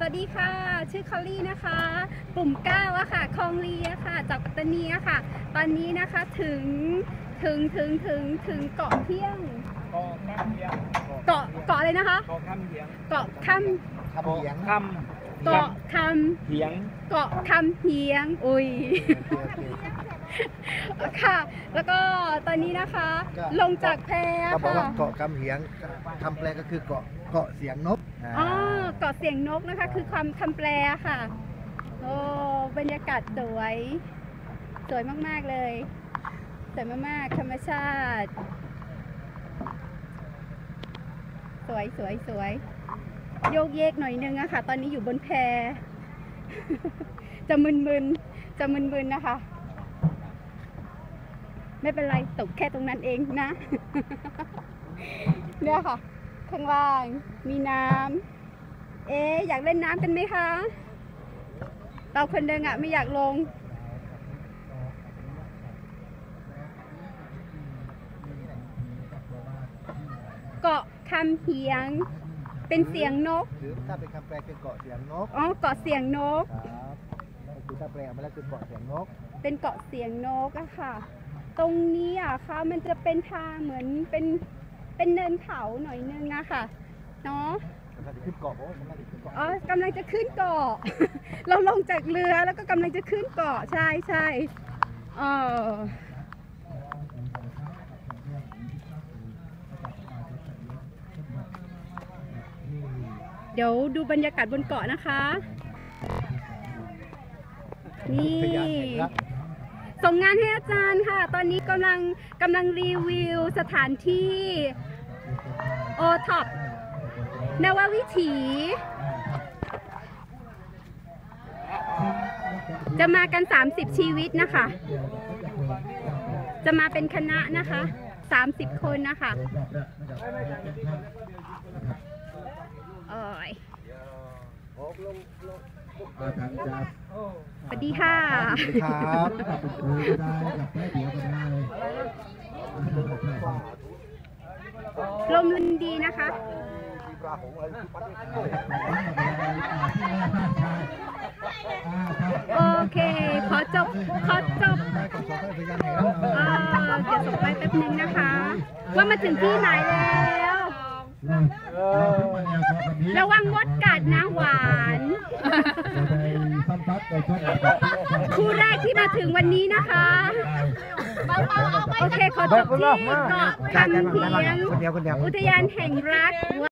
วัสดีค่ะชื่อคอลลี่นะคะกลุ่ม9อะค่ะคลองลีอะค่ะจากปัตตานีอะค่ะตอนนี้นะคะถึงเกาะเที่ยงเกาะอะไรนะคะเกาะคำเฮียงอุ้ยค่ะแล้วก็ตอนนี้นะคะลงจากแพค่ะบอกว่าเกาะคำเฮียงคำแปลก็คือเกาะเสียงนกอ๋อเกาะเสียงนกนะคะคือคำแปลค่ะโอ้บรรยากาศสวยมากๆเลยสวยมากๆธรรมชาติสวยโยกเยกหน่อยนึงอะค่ะตอนนี้อยู่บนแพจะมึนนะคะไม่เป็นไรตกแค่ตรงนั้นเองนะเนี่ยค่ะข้างล่างมีน้ำอยากเล่นน้ำกันไหมคะเราคนเดินอะไม่อยากลงเกาะคำเฮียงเป็นเสียงนกหรือถ้าเป็นคำแปลคือเกาะเสียงนกอ๋อเกาะเสียงนกครับคือถ้าแปลออกมาแล้วคือเกาะเสียงนกเป็นเกาะเสียงนกอะค่ะตรงนี้อะค่ะมันจะเป็นทางเหมือนเป็นเนินเขาหน่อยนึงนะคะเนาะกำลังจะขึ้นเกาะอ๋อกำลังจะขึ้นเกาะ เราลงจากเรือแล้วก็กำลังจะขึ้นเกาะใช่เดี๋ยวดูบรรยากาศบนเกาะนะคะนี่ส่งงานให้อาจารย์ค่ะตอนนี้กำลังรีวิวสถานที่โอท็อปนววิถีจะมากัน30ชีวิตนะคะจะมาเป็นคณะนะคะ30คนนะคะสวัสดีค่ะลมดีนะคะโอเคขอจบเดี๋ยวส่งไปแป๊บนึงนะคะว่ามาถึงที่ไหนแล้วระวังมดกัดนะหวานคู่แรกที่มาถึงวันนี้นะคะโอเคขอจบที่เกาะคำเฮียงอุทยานแห่งรัก